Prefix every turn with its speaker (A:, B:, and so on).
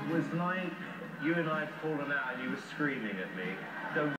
A: was like you and I had fallen out and you were screaming at me. Don't